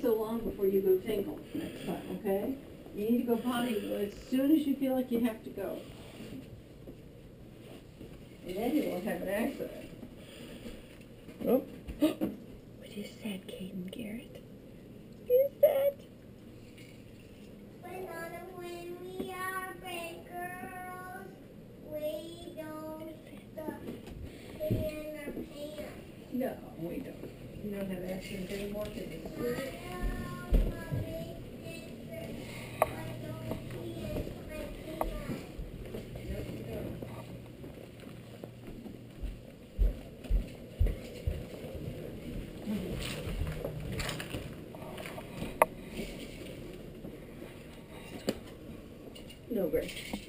so long before you go tinkle next time, okay? You need to go potty as soon as you feel like you have to go. And then you won't have an accident. Oh. What is that, Caden Garrett? What is that? Banana, when we are big girls, we don't pee in our pants. No, we don't. You don't have accidents anymore, do you? I am a big sister. I don't pee in my pants. No, you don't. No, Grace.